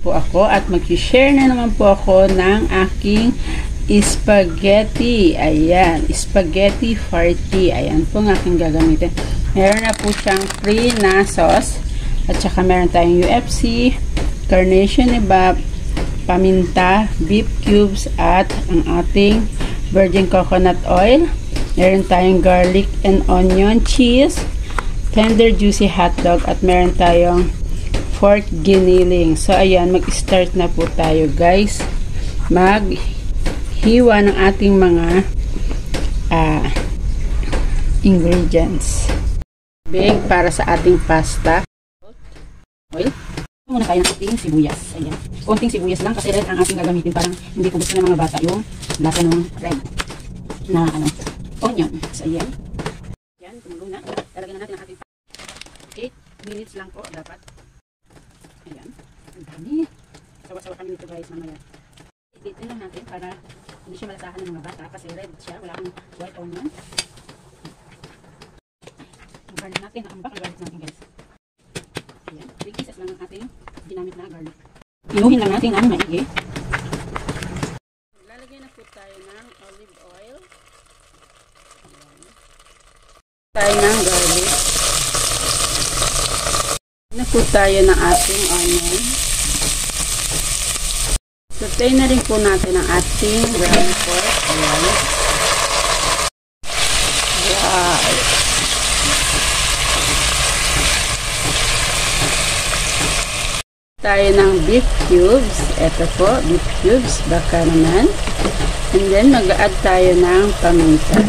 po ako at mag-share na naman po ako ng aking spaghetti. Ayan, spaghetti farty. Ayan po ang aking gagamitin. Meron na po siyang free na sauce at saka meron tayong UFC, carnation evap, paminta, beef cubes at ang ating virgin coconut oil. Meron tayong garlic and onion, cheese, tender juicy hotdog at meron tayong pork giniling. So ayan, mag-start na po tayo guys. Maghiwa ng ating mga ingredients. Big para sa ating pasta. Oil. Muna tayo ng ating sibuyas. Ayan. Konting sibuyas lang kasi red ang ating gagamitin. Parang hindi ko gusto ng mga bata yung lasa ng red na onion. So ayan. Ayan, tumulo na. Lalagyan na natin ang ating 8 minutes lang po dapat. Ayan. Ang dami. Sawa-sawa kami nito guys mamaya. Itin lang natin para hindi siya malasahan ng mga bata kasi red siya. Wala akong white onion. Ang garlic natin. Nakambak ang garlic natin guys. Ayan. 3 pieces lang ang ating ginamit na garlic. Inuhin lang natin ang maigi. Lalagyan na po tayo ng olive oil. Ayan. Tayo ng garlic. Na po tayo ng ating onion. Sautay na rin po natin ang ating ground pork. Ayan. Wow! Tayo ng beef cubes. Ito po, beef cubes. Baka naman. And then, mag-add tayo ng paminta.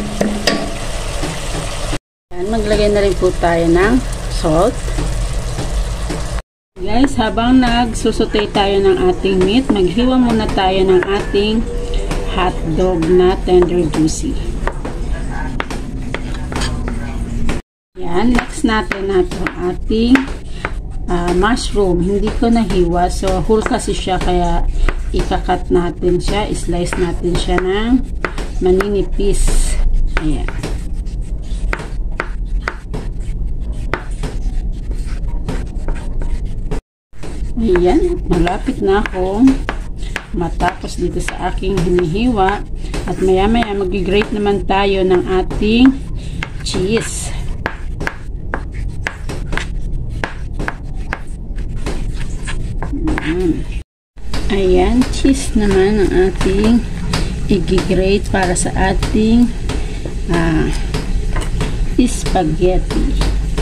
Ayan, maglagay na rin po tayo ng salt. Guys, habang nagsusutay tayo ng ating meat, maghiwa muna tayo ng ating hotdog na tender juicy. Yan, next natin ang ating mushroom. Hindi ko nahiwa, so whole kasi siya, kaya ikakat natin siya, slice natin siya ng maninipis. Ayan. Ayan, malapit na akong matapos dito sa aking hinihiwa at maya maya mag-grate naman tayo ng ating cheese. Ayan, cheese naman ang ating i-grate para sa ating spaghetti.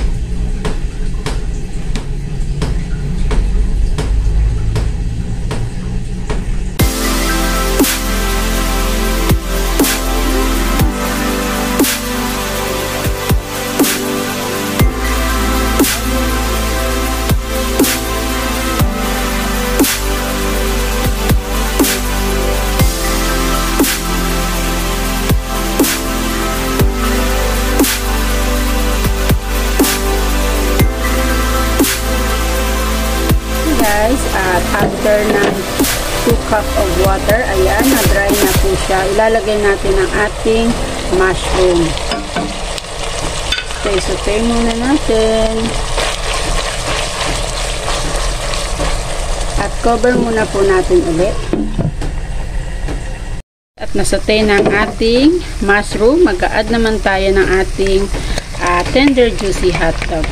At after ng 2 cup of water, ayan, na-dry na po siya. Ilalagay natin ang ating mushroom. Sautay muna natin. At cover muna po natin ulit. At nasautay na ang ating mushroom. Mag-a-add naman tayo ng ating tender juicy hotdog.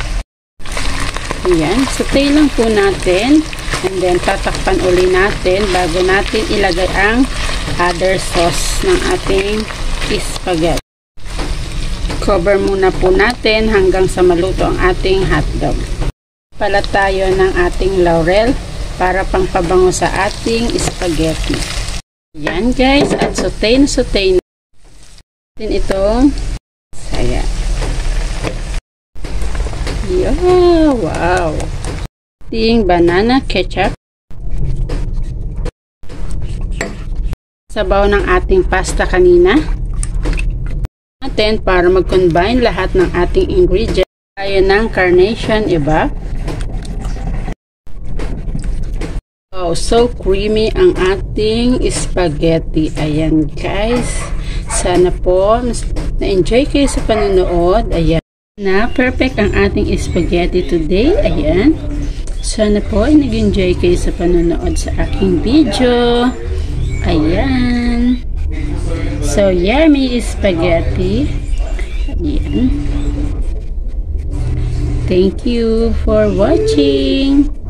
Ayan, sautay lang po natin. And then, tatakpan uli natin bago natin ilagay ang other sauce ng ating spaghetti. Cover muna po natin hanggang sa maluto ang ating hotdog. Pala tayo ng ating laurel para pangpabango sa ating spaghetti. Ayan guys, at sautay na natin itong saya. Yeah, wow! Ating banana ketchup. Sabaw ng ating pasta kanina. Natin para mag-combine lahat ng ating ingredients. Tayo ng carnation evap. Oh, so creamy ang ating spaghetti. Ayan guys. Sana po na-enjoy kayo sa panonood. Ayan. Na perfect ang ating spaghetti today. Ayan. Sana po ay nag-enjoy kayo sa panonood sa aking video. Ayan. So, yummy spaghetti. Ayan. Thank you for watching.